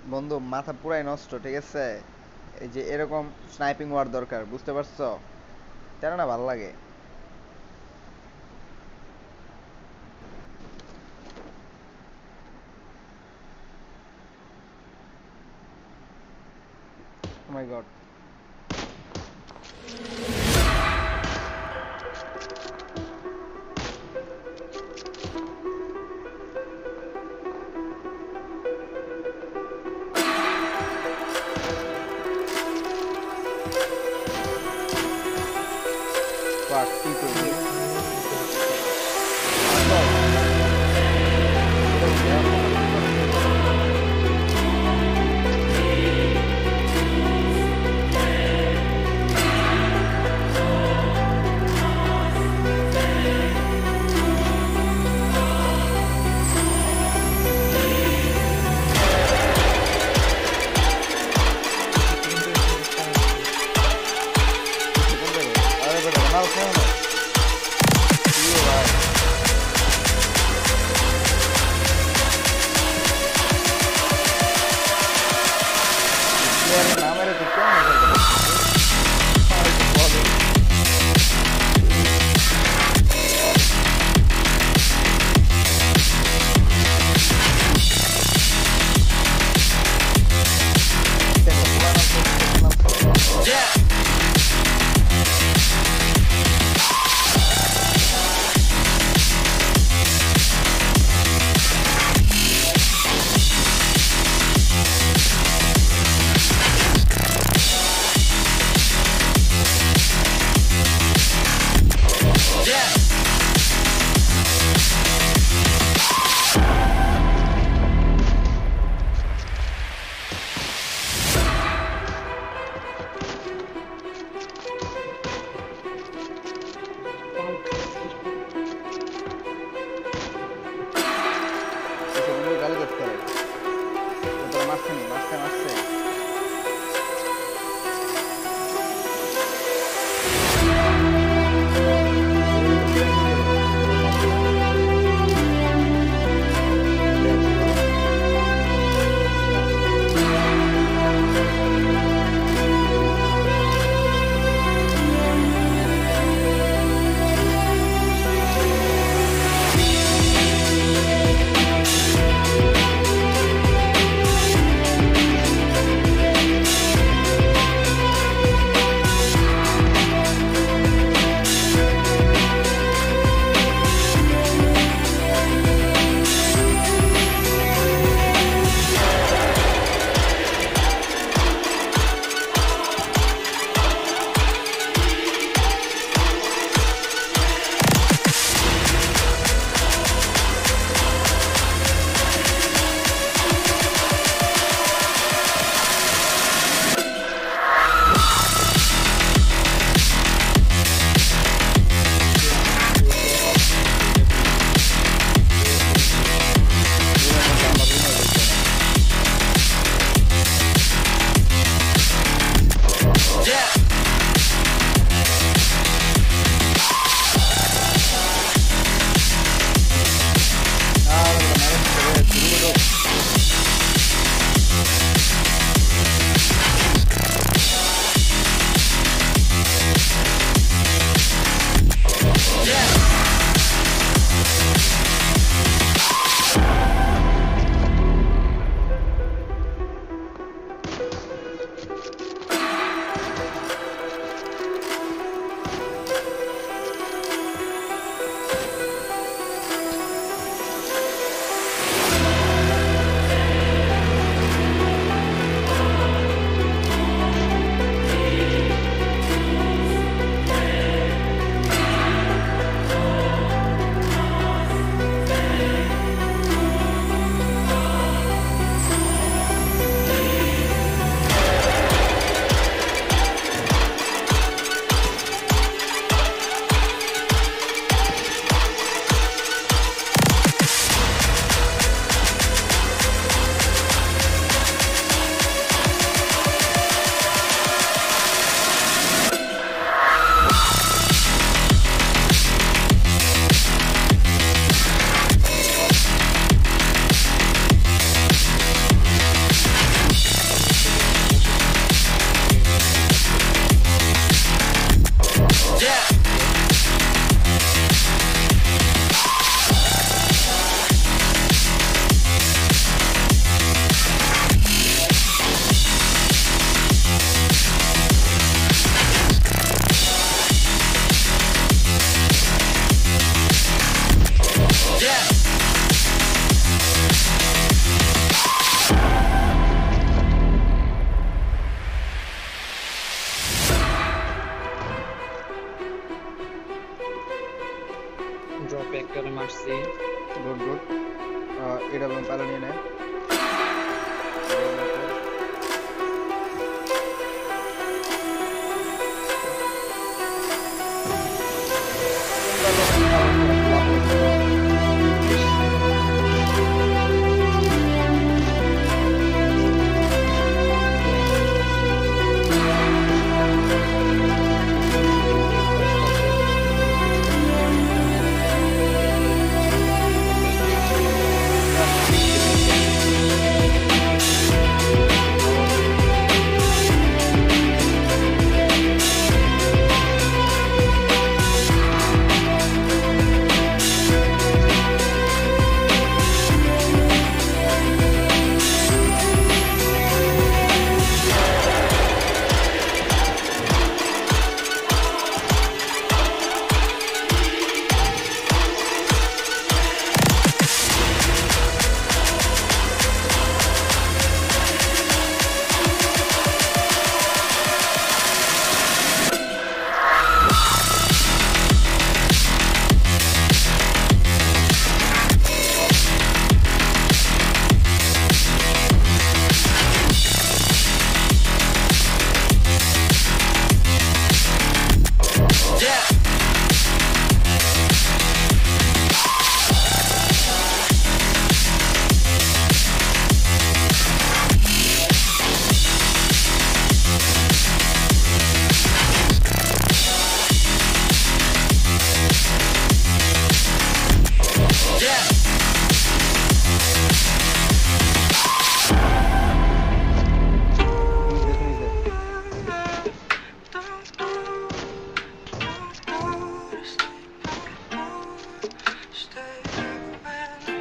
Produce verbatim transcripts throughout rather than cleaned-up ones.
বন্ধু মাথা পুরাই নষ্ট, ঠিক আছে। এই যে এরকম স্নাইপিং হওয়ার দরকার, বুঝতে পারছো? তারা না ভালো লাগে। Oh my god. ফাক, কি করবি? আরে বেটা মাল খাও না। কি রে ভাই? প্লেয়ারের নাম এর তো কেমন খেলতে পারছিস? আর একটু বলো। একটা পুরানো খেলছিলাম। এসে বন্ধু গালি করতে পারে। তো তোরা মারছে নি, মারছে মারছে। প্লেয়ার ছিল।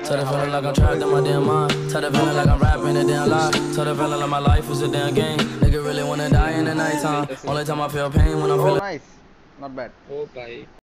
Tell the feeling like I'm trapped in my damn mind. Tell the feeling like I'm rapping a damn lie. Tell the feeling like my life is a damn game. Nigga really wanna die in the nighttime. Only time I feel pain when I'm Oh feeling. nice, not bad. Oh, bye.